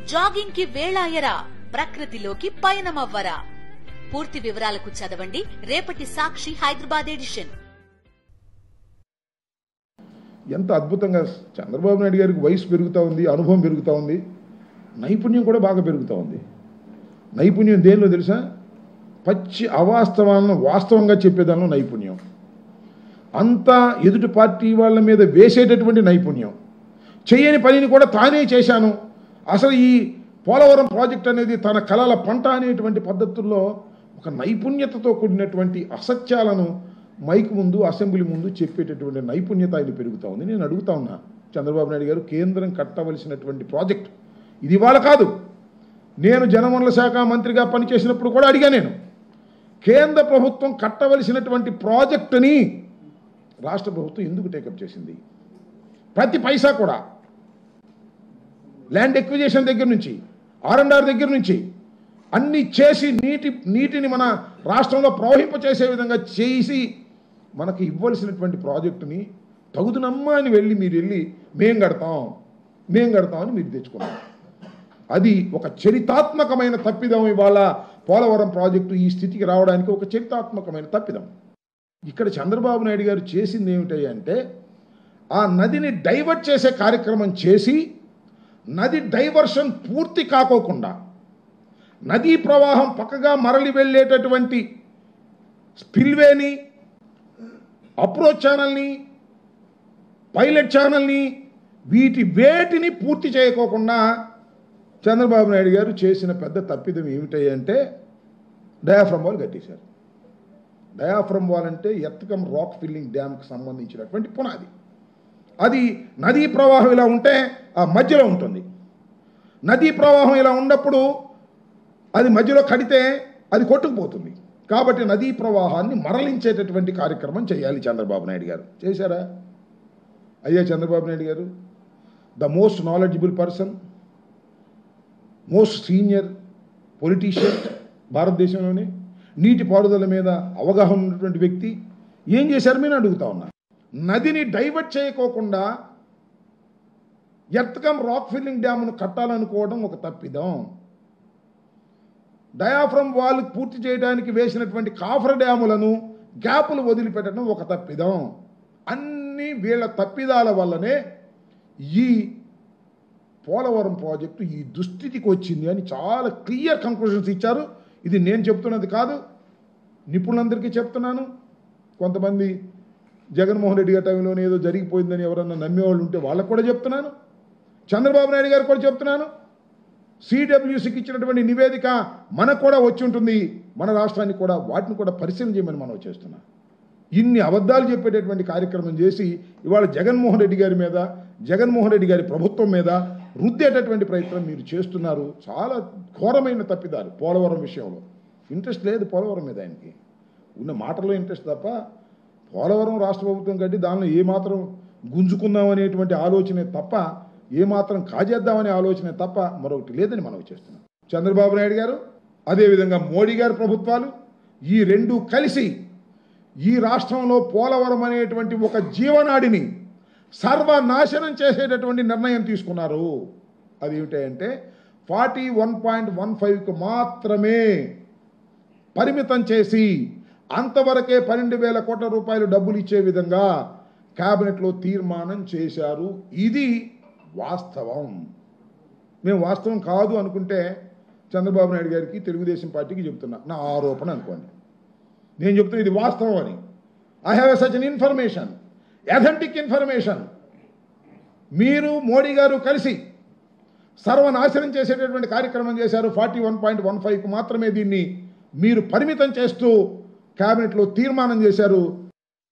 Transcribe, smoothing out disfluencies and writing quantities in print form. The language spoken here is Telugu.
జాగింగ్ కి వేళాయరా, ప్రకృతిలోకి పయనమవ్వరా. పూర్తి వివరాలకు చదవండి రేపటి సాక్షి హైదరాబాద్ ఎడిషన్. ఎంత అద్భుతంగా చంద్రబాబు నాయుడు గారికి వయసు పెరుగుతూ ఉంది, అనుభవం పెరుగుతూ ఉంది, నైపుణ్యం కూడా బాగా పెరుగుతూ ఉంది. నైపుణ్యం దేనిలో తెలుసా? పచ్చి అవాస్తవాలను వాస్తవంగా చెప్పేదానిలో నైపుణ్యం. అంతా ఎదుటి పార్టీ వాళ్ళ మీద వేసేటటువంటి నైపుణ్యం. చేయని పనిని కూడా తానే చేశాను, అసలు ఈ పోలవరం ప్రాజెక్ట్ అనేది తన కలల పంట అనేటువంటి పద్ధతుల్లో ఒక నైపుణ్యతతో కూడినటువంటి అసత్యాలను మైక్ ముందు, అసెంబ్లీ ముందు చెప్పేటటువంటి నైపుణ్యత ఆయన పెరుగుతూ ఉంది. నేను అడుగుతా ఉన్నా, చంద్రబాబు నాయుడు గారు, కేంద్రం కట్టవలసినటువంటి ప్రాజెక్ట్ ఇది ఇవాళ కాదు. నేను జలవనరుల శాఖ మంత్రిగా పనిచేసినప్పుడు కూడా అడిగా, నేను కేంద్ర ప్రభుత్వం కట్టవలసినటువంటి ప్రాజెక్టుని రాష్ట్ర ప్రభుత్వం ఎందుకు టేకప్ చేసింది? ప్రతి పైసా కూడా ల్యాండ్ ఎక్విజిషన్ దగ్గర నుంచి, R&R దగ్గర నుంచి అన్ని చేసి నీటిని మన రాష్ట్రంలో ప్రవహింపచేసే విధంగా చేసి మనకి ఇవ్వాల్సినటువంటి ప్రాజెక్టుని తగుదునమ్మా అని మీరు వెళ్ళి మేం కడతామని మీరు తెచ్చుకున్నారు. అది ఒక చరితాత్మకమైన తప్పిదం. ఇవాళ పోలవరం ప్రాజెక్టు ఈ స్థితికి రావడానికి ఒక చరితాత్మకమైన తప్పిదం. ఇక్కడ చంద్రబాబు నాయుడు గారు చేసింది ఏమిటంటే, ఆ నదిని డైవర్ట్ చేసే కార్యక్రమం చేసి నది డైవర్షన్ పూర్తి కాకోకుండా నదీ ప్రవాహం పక్కగా మరలి వెళ్ళేటటువంటి స్పిల్వేని, అప్రోచ్ ఛానల్ని, పైలట్ ఛానల్ని, వేటిని పూర్తి చేయకోకుండా చంద్రబాబు నాయుడు గారు చేసిన పెద్ద తప్పిదం ఏమిటంటే డయాఫ్రమ్ వాల్ కట్టేశారు. డయాఫ్రమ్ వాల్ అంటే ఎర్త్కమ్ రాక్ ఫిల్లింగ్ డ్యామ్కి సంబంధించినటువంటి పునాది. అది నదీ ప్రవాహం ఇలా ఉంటే ఆ మధ్యలో ఉంటుంది. నదీ ప్రవాహం ఇలా ఉన్నప్పుడు అది మధ్యలో కడితే అది కొట్టుకుపోతుంది. కాబట్టి నదీ ప్రవాహాన్ని మరలించేటటువంటి కార్యక్రమం చేయాలి చంద్రబాబు నాయుడు గారు. చేశారా? అయ్యా చంద్రబాబు నాయుడు గారు, the most knowledgeable person, most senior politician భారతదేశంలోనే, నీటిపారుదల మీద అవగాహన ఉన్నటువంటి వ్యక్తి, ఏం చేశారు మీరు అడుగుతా ఉన్నా. నదిని డైవర్ట్ చేయకోకుండా ఎర్త్కమ్ రాక్ ఫిల్లింగ్ డ్యామ్ను కట్టాలనుకోవడం ఒక తప్పిదం. డయాఫ్రమ్ వాల్ పూర్తి చేయడానికి వేసినటువంటి కాఫర్ డ్యాములను గ్యాపులు వదిలిపెట్టడం ఒక తప్పిదం. అన్ని వీళ్ళ తప్పిదాల వల్లనే ఈ పోలవరం ప్రాజెక్టు ఈ దుస్థితికి వచ్చింది అని చాలా క్లియర్ కంక్లూజన్స్ ఇచ్చారు. ఇది నేను చెప్తున్నది కాదు, నిపుణులందరికీ చెప్తున్నాను. కొంతమంది జగన్మోహన్ రెడ్డి గారి టైంలోనే ఏదో జరిగిపోయిందని ఎవరన్నా నమ్మేవాళ్ళు ఉంటే వాళ్ళకు కూడా చెప్తున్నాను. చంద్రబాబు నాయుడు గారు కూడా చెప్తున్నాను. సిడబ్ల్యూసికి ఇచ్చినటువంటి నివేదిక మనకు కూడా వచ్చి ఉంటుంది, మన రాష్ట్రానికి కూడా వాటిని కూడా పరిశీలన చేయమని మనం చేస్తున్నాం. ఇన్ని అబద్ధాలు చెప్పేటటువంటి కార్యక్రమం చేసి ఇవాళ జగన్మోహన్ రెడ్డి గారి మీద, జగన్మోహన్ రెడ్డి గారి ప్రభుత్వం మీద రుద్దేటటువంటి ప్రయత్నం మీరు చేస్తున్నారు. చాలా ఘోరమైన తప్పిదాలు. పోలవరం విషయంలో ఇంట్రెస్ట్ లేదు, పోలవరం మీద ఆయనకి ఉన్న మాటల్లో ఇంట్రెస్ట్ తప్ప పోలవరం రాష్ట్ర ప్రభుత్వం కట్టి దానిలో ఏమాత్రం గుంజుకుందాం అనేటువంటి ఆలోచనే తప్ప, ఏమాత్రం కాజేద్దామనే ఆలోచనే తప్ప మరొకటి లేదని మనం చేస్తున్నాం. చంద్రబాబు నాయుడు గారు, అదేవిధంగా మోడీ గారి ప్రభుత్వాలు ఈ రెండు కలిసి ఈ రాష్ట్రంలో పోలవరం అనేటువంటి ఒక జీవనాడిని సర్వనాశనం చేసేటటువంటి నిర్ణయం తీసుకున్నారు. అది ఏమిటంటే 41.15కు మాత్రమే పరిమితం చేసి అంతవరకే 12,000 కోట్ల రూపాయలు డబ్బులు ఇచ్చే విధంగా క్యాబినెట్లో తీర్మానం చేశారు. ఇది వాస్తవం. మేము వాస్తవం కాదు అనుకుంటే చంద్రబాబు నాయుడు గారికి, తెలుగుదేశం పార్టీకి చెప్తున్నా, నా ఆరోపణ అనుకోండి. నేను చెప్తున్నా ఇది వాస్తవం అని. I have such an information, authentic information. మీరు మోడీ గారు కలిసి సర్వనాశనం చేసేటటువంటి కార్యక్రమం చేశారు. 41.15కు మాత్రమే దీన్ని మీరు పరిమితం చేస్తూ క్యాబినెట్లో తీర్మానం చేశారు.